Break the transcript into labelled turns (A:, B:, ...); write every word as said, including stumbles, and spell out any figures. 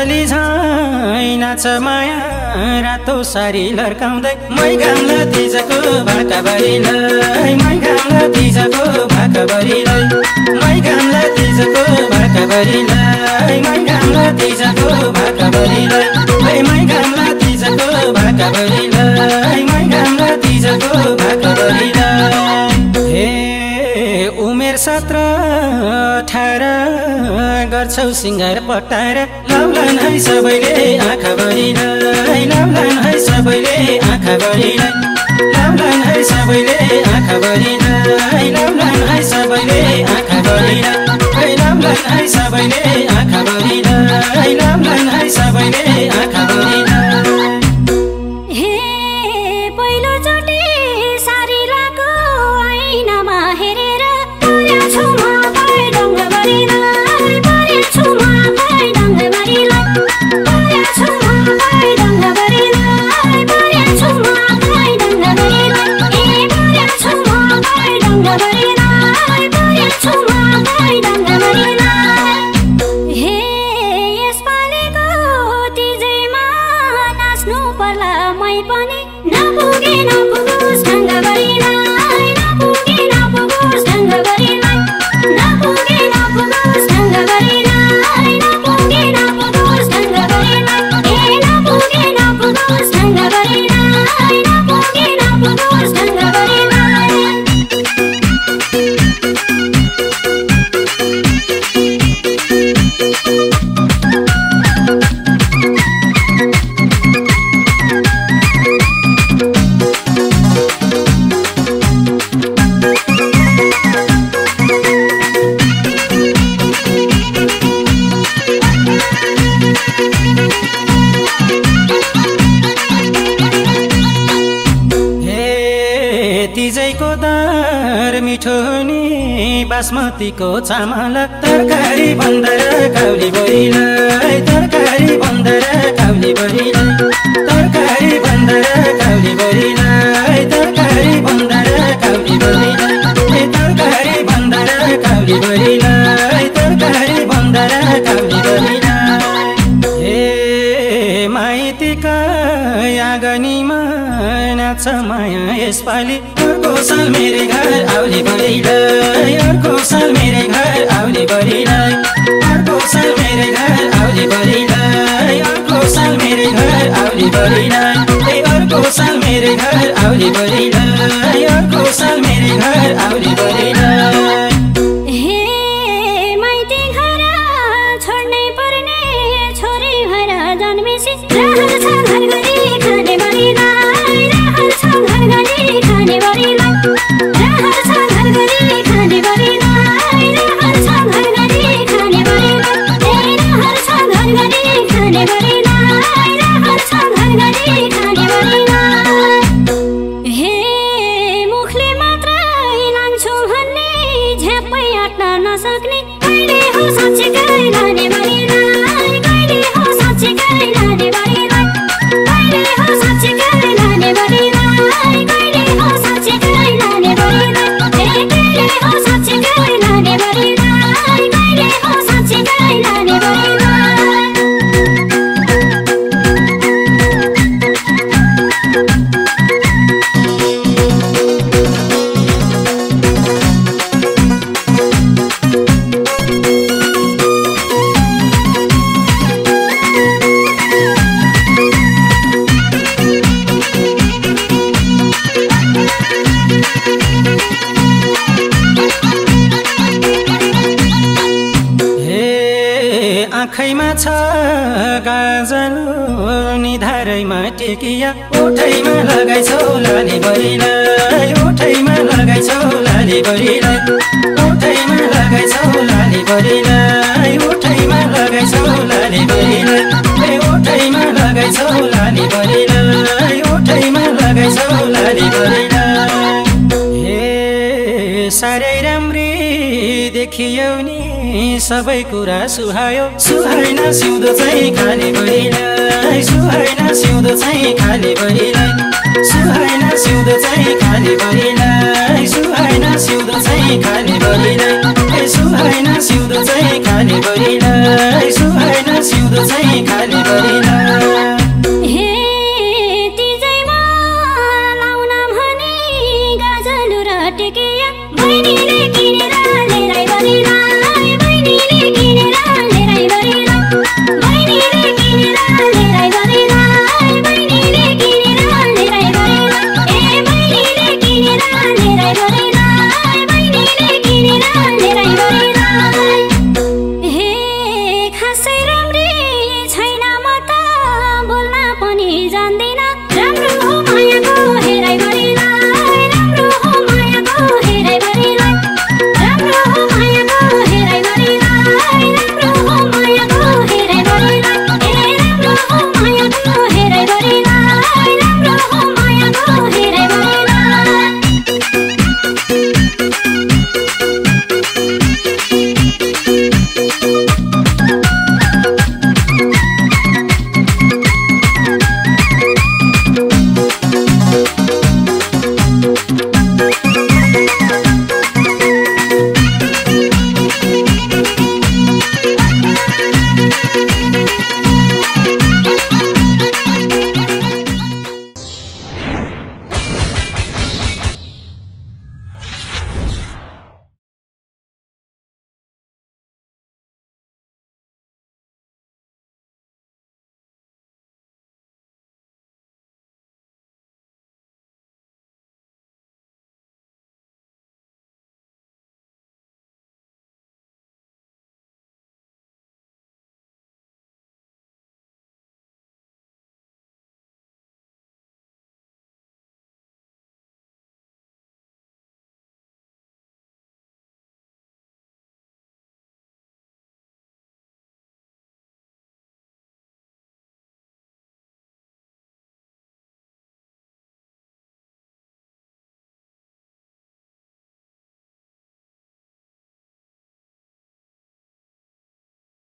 A: यसपालि झैं नाच माया रातो सारी लर्काउँदै मै घाम्ला तिजको भाकाभरिलाई मै घाम्ला तिजको भाकाभरिलाई मै घाम्ला तिजको भाकाभरिलाई मै घाम्ला तिजको भाकाभरिलाई मै घाम्ला तिजको भाकाभरिलाई मै घाम्ला तिजको भाकाभरिलाई। हे उमेर सत्र अठार गर्छौ सिंगार पटाएर लाउलान् है सबैले आँखाभरिलाई लाउलान् है सबैले आँखाभरिलाई लाउलान् है सबैले आँखाभरिलाई लाउलान् है सबैले आँखाभरिलाई लाउलान् है सबैले आँखाभरिलाई लाउलान् है सबैले आँखाभरिलाई। तिजैको दर मिठो हुने बासमतीको चामल तरकारी बन्देर काउली बहिलाई तरकारी बन्देर काउली बहिलाई तरकारी बन्देर काउली बहिलाई तरकारी बन्देर काउली बहिलाई तरकारी बन्देर काउली बहिलाई तरकारी बन्देर काउली बहिलाई। हे माइतीका आँगनीमा नाच माया यसपालि अर्को साल मेरे घर आउली बहिलाई अर्को साल मेरे घर आउली बहिलाई अर्को साल मेरे घर आउली बहिलाई अर्को साल मेरे घर आउली बहिलाई अर्को साल मेरे घर आउली बहिलाई अर्को साल मेरे घर आउली बहिलाई। आँखैमा छ गाजल निधारैमा टेकिया ओठैमा लगाइछौ लाली बहिलाई ओठैमा लगाइछौ लाली बहिलाई ओठैमा लगाइछौ लाली बहिलाई ओठैमा लगाइछौ लाली बहिलाई ओठैमा लगाइछौ लाली बहिलाई ओठैमा लगाइछौ लाली बहिलाई। हे साह्रै राम्री देखियौ नि सबै कुरा सुहायो सुहाइन सिउँदो चाहिँ खाली बहिलाई सुहाइन सिउँदो चाहिँ खाली बहिलाई सुहाइन सिउँदो चाहिँ खाली बहिलाई सुहाइन सिउँदो चाहिँ खाली बहिलाई सुहाइन सिउँदो चाहिँ खाली गरिलाई सुहाइन सिउँदो चाहिँ खाली गरिलाई